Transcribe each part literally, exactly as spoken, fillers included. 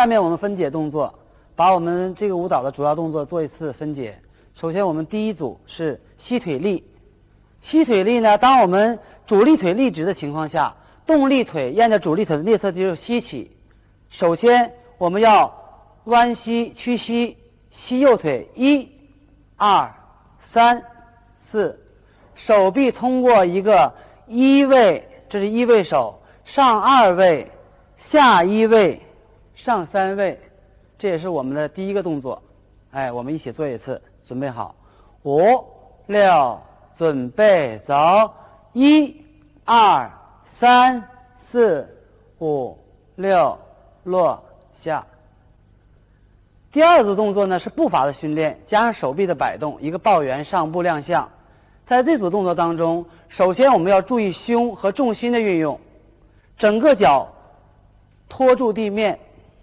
下面我们分解动作，把我们这个舞蹈的主要动作做一次分解。首先我们第一组是吸腿立。吸腿立呢，当我们主力腿立直的情况下，动力腿沿着主力腿的内侧肌肉吸起。首先我们要弯膝屈膝，吸右腿，一、二、三、四，手臂通过一个一位，这是一位手，上二位，下一位，上三位，这也是我们的第一个动作。哎，我们一起做一次，准备好，五、六，准备走，一、二、三、四、五、六，落下。第二组动作呢是步伐的训练，加上手臂的摆动，一个抱圆上步亮相。在这组动作当中，首先我们要注意胸和重心的运用，整个脚托住地面，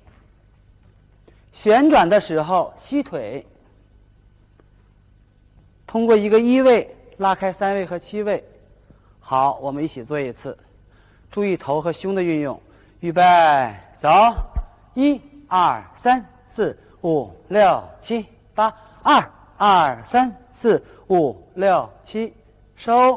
旋转的时候吸腿，通过一个一位拉开三位和七位。好，我们一起做一次，注意头和胸的运用。预备走，一、二、三、四、五、六、七、八，二、二、三、四、五、六、七，收。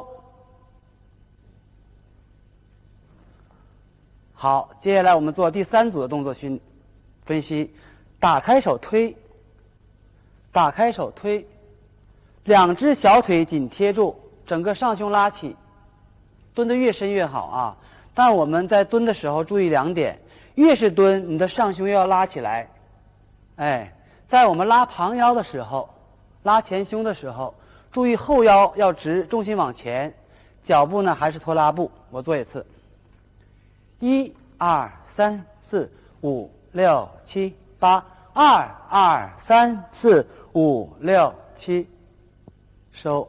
好，接下来我们做第三组的动作训分析。打开手推，打开手推，两只小腿紧贴住，整个上胸拉起，蹲得越深越好啊。但我们在蹲的时候注意两点，越是蹲，你的上胸要拉起来。哎，在我们拉旁腰的时候，拉前胸的时候，注意后腰要直，重心往前，脚步呢还是拖拉步。我做一次，一、二、三、四、五、六、七、八，二、二、三、四、五、六、七，收。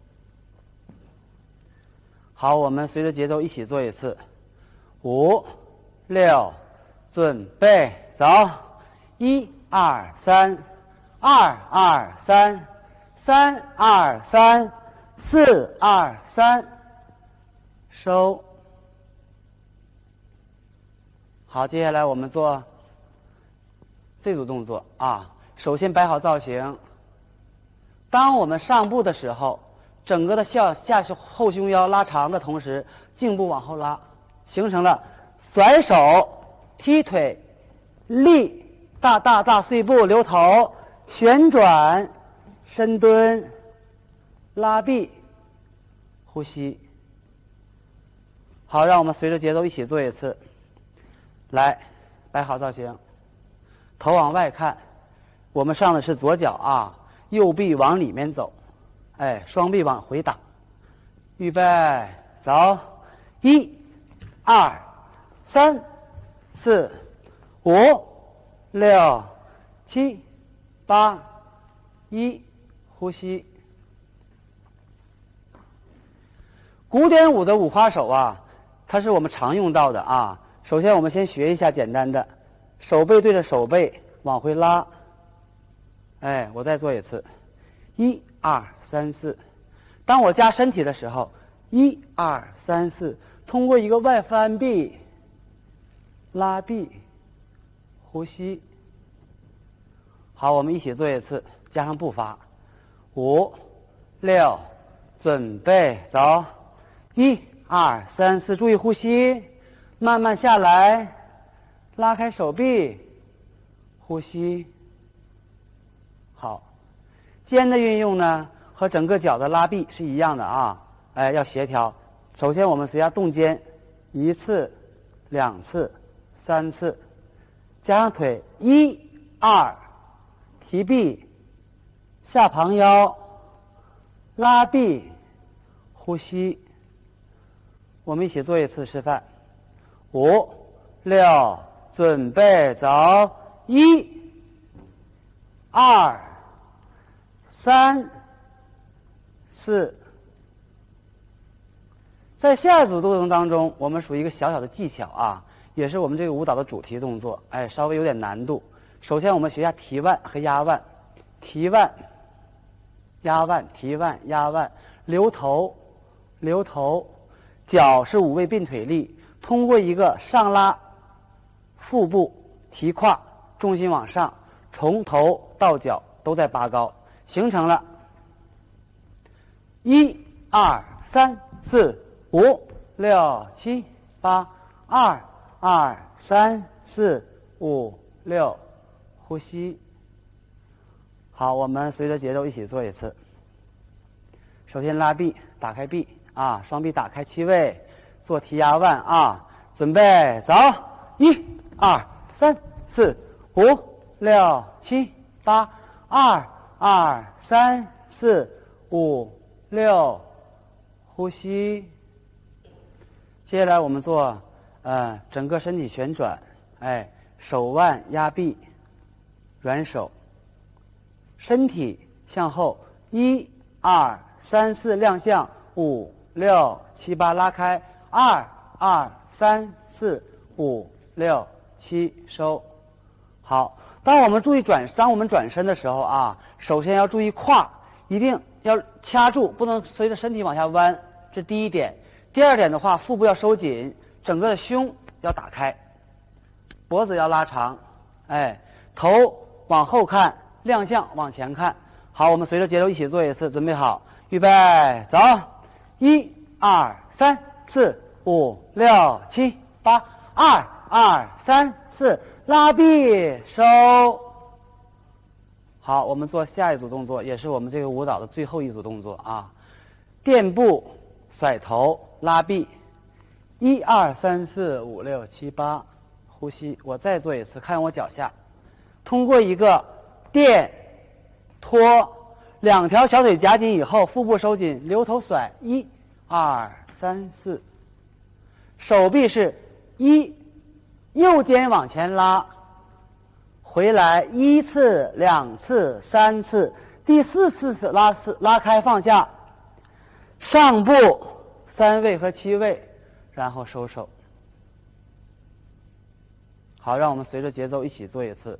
好，我们随着节奏一起做一次，五、六，准备走，一、二、三，二、二、三，三、二、三，四、二、三，收。好，接下来我们做这组动作啊。首先摆好造型，当我们上步的时候，整个的下下后胸腰拉长的同时，颈部往后拉，形成了甩手、踢腿、立、大大大碎步、留头、旋转、深蹲、拉臂、呼吸。好，让我们随着节奏一起做一次。来，摆好造型，头往外看，我们上的是左脚啊，右臂往里面走，哎，双臂往回打。预备走，一、二、三、四、五、六、七、八，一，呼吸。古典舞的五花手啊，它是我们常用到的啊。首先我们先学一下简单的，手背对着手背往回拉，哎，我再做一次，一、二、三、四。当我加身体的时候，一、二、三、四，通过一个外翻臂、拉臂、呼吸。好，我们一起做一次，加上步伐，五、六，准备走，一、二、三、四，注意呼吸。慢慢下来，拉开手臂，呼吸。好，肩的运用呢和整个脚的拉臂是一样的啊，哎，要协调。首先我们随下动肩，一次、两次、三次，加上腿，一、二，提臂，下旁腰，拉臂，呼吸。我们一起做一次示范。五、六，准备走，一、二、三、四。在下一组动作当中，我们属于一个小小的技巧啊，也是我们这个舞蹈的主题动作，哎，稍微有点难度。首先我们学一下提腕和压腕，提腕、压腕、提腕、压腕，留头、留头，脚是五位并腿立。通过一个上拉腹部提胯， 重心往上，从头到脚都在拔高，形成了一二三四五六七八，二二三四五六，呼吸。好，我们随着节奏一起做一次。首先拉臂，打开臂啊，双臂打开七位，做提压腕啊，准备走，一二三四五六七八，二二三四五六，呼吸。接下来我们做呃整个身体旋转，哎，手腕压臂，软手，身体向后，一二三四亮相，五六七八拉开，二二三四五六七收。好，当我们注意转，当我们转身的时候啊，首先要注意胯一定要掐住，不能随着身体往下弯，这第一点。第二点的话，腹部要收紧，整个的胸要打开，脖子要拉长，哎，头往后看，亮相往前看。好，我们随着节奏一起做一次，准备好，预备，走，一二三四五六七八，二二三四，拉臂收。好，我们做下一组动作，也是我们这个舞蹈的最后一组动作啊，垫步、甩头、拉臂，一二三四五六七八，呼吸。我再做一次，看我脚下，通过一个垫、托，两条小腿夹紧以后，腹部收紧，留头甩，一二三四，手臂是一，右肩往前拉，回来一次、两次、三次，第四次拉次拉开放下，上步三位和七位，然后收手。好，让我们随着节奏一起做一次。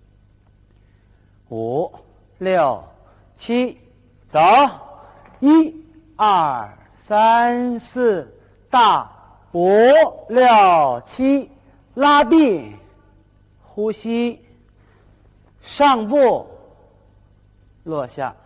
五六七，走，一二三四，大五六七，拉臂，呼吸，上步，落下。